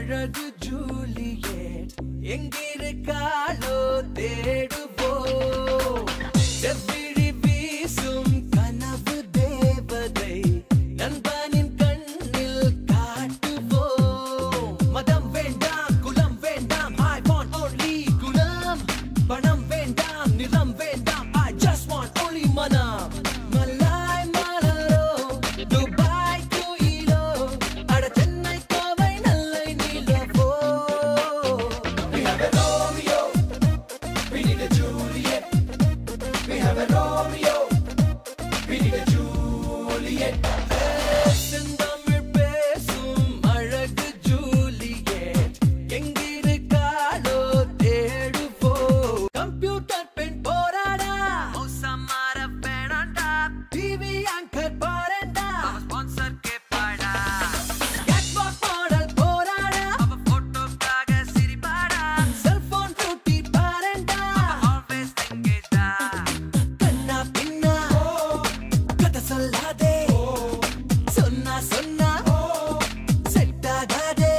அழகு ஜூலியட் எங்கிருக்காளோ தேடுவோம். செவ்விழி வீசும் கனவு தேவதை நண்பனின் கண்ணில் காட்டுவோம். மதம் வேண்டாம் குலம் வேண்டாம், I want only குலம். பணம் வேண்டாம் நிறம் வேண்டாம், I just want only மனம். மலாய் மலரோ துபாய் குயிலோ அட சென்னை கோவை நல்லை நிலவோ. We have a Romeo, we need a Juliet. We have a Romeo, we need a Juliet. செந்தமிழ் பேசும் அழகு ஜூலியட் எங்கிருக்காளோ தேடுவோம். கம்ப்யூட்டர் பெண் போராடா மோசமார வேணாண்டா, டிவி ஆங்கர் பாரண்டா ஸ்பான்சர் கேப்பாடா. கேட்வாக் மாடல் போராடா அவ போட்டோக்காக சிரிப்பாடா. செல்போன் டூட்டி பாரண்டா ஆல்வேஸ் எங்கேஜா. கண்ணா பின்னா கதை சொல்லாதே, சொன்னா சொன்னா செட் ஆகாதே.